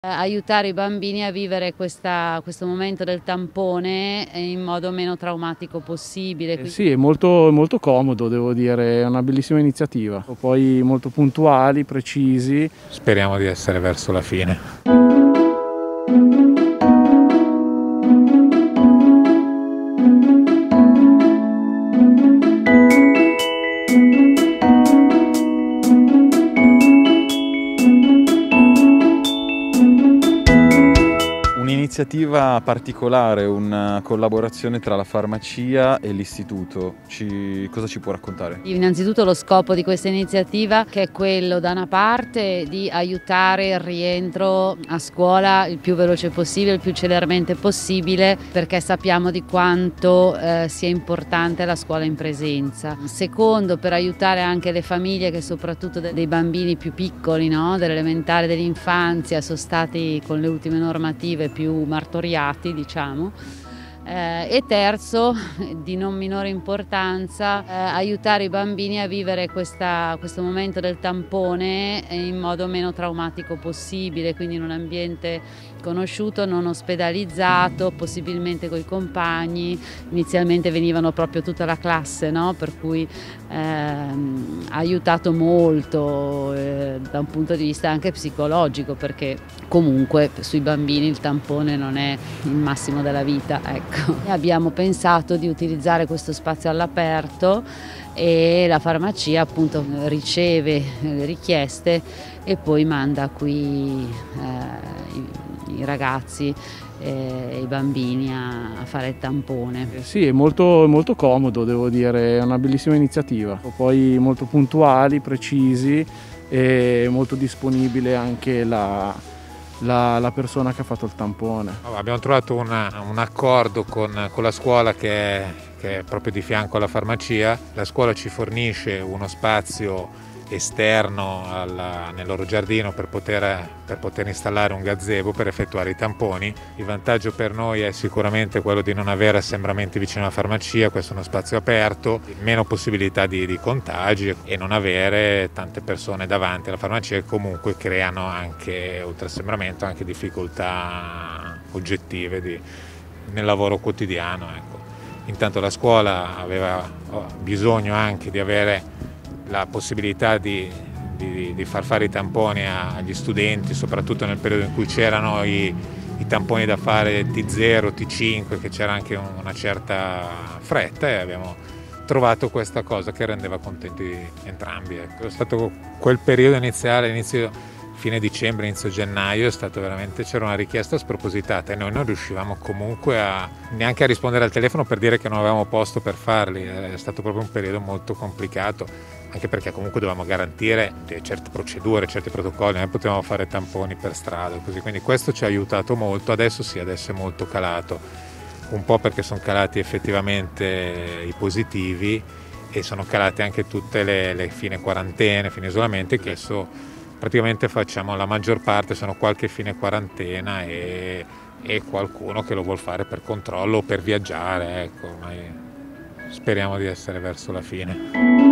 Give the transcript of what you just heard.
Aiutare i bambini a vivere questo momento del tampone in modo meno traumatico possibile. Sì, è molto comodo, devo dire, è una bellissima iniziativa. Poi molto puntuali, precisi. Speriamo di essere verso la fine. Un'iniziativa particolare, una collaborazione tra la farmacia e l'istituto. Cosa ci può raccontare? Innanzitutto lo scopo di questa iniziativa, che è quello da una parte di aiutare il rientro a scuola il più veloce possibile, il più celermente possibile, perché sappiamo di quanto sia importante la scuola in presenza. Secondo, per aiutare anche le famiglie che soprattutto dei bambini più piccoli, no? Dell'elementare, dell'infanzia, sono stati con le ultime normative più martoriati, diciamo. E terzo, di non minore importanza, aiutare i bambini a vivere questo momento del tampone in modo meno traumatico possibile, quindi in un ambiente conosciuto, non ospedalizzato, possibilmente coi compagni. Inizialmente venivano proprio tutta la classe, no? Per cui ha aiutato molto da un punto di vista anche psicologico, perché comunque sui bambini il tampone non è il massimo della vita, ecco. Abbiamo pensato di utilizzare questo spazio all'aperto e la farmacia appunto riceve le richieste e poi manda qui i ragazzi e i bambini a fare il tampone. Sì, è molto comodo, devo dire, è una bellissima iniziativa. Poi molto puntuali, precisi e molto disponibile anche la persona che ha fatto il tampone. Abbiamo trovato un accordo con la scuola che è proprio di fianco alla farmacia. La scuola ci fornisce uno spazio esterno nel loro giardino per poter installare un gazebo per effettuare i tamponi. Il vantaggio per noi è sicuramente quello di non avere assembramenti vicino alla farmacia, questo è uno spazio aperto, meno possibilità di contagi e non avere tante persone davanti alla farmacia che comunque creano anche, oltre assembramento, anche difficoltà oggettive nel lavoro quotidiano. Ecco. Intanto la scuola aveva bisogno anche di avere la possibilità di far fare i tamponi agli studenti, soprattutto nel periodo in cui c'erano i tamponi da fare T0, T5, che c'era anche una certa fretta, e abbiamo trovato questa cosa che rendeva contenti entrambi. Ecco. È stato quel periodo iniziale, fine dicembre, inizio gennaio, è stato veramente, c'era una richiesta spropositata e noi non riuscivamo comunque neanche a rispondere al telefono per dire che non avevamo posto per farli. È stato proprio un periodo molto complicato, anche perché comunque dovevamo garantire certe procedure, certi protocolli, non potevamo fare tamponi per strada, così. Quindi questo ci ha aiutato molto. Adesso sì, adesso è molto calato, un po' perché sono calati effettivamente i positivi e sono calate anche tutte le fine quarantene, fine isolamenti, che adesso praticamente facciamo la maggior parte, sono qualche fine quarantena e qualcuno che lo vuol fare per controllo o per viaggiare, ecco, ma speriamo di essere verso la fine.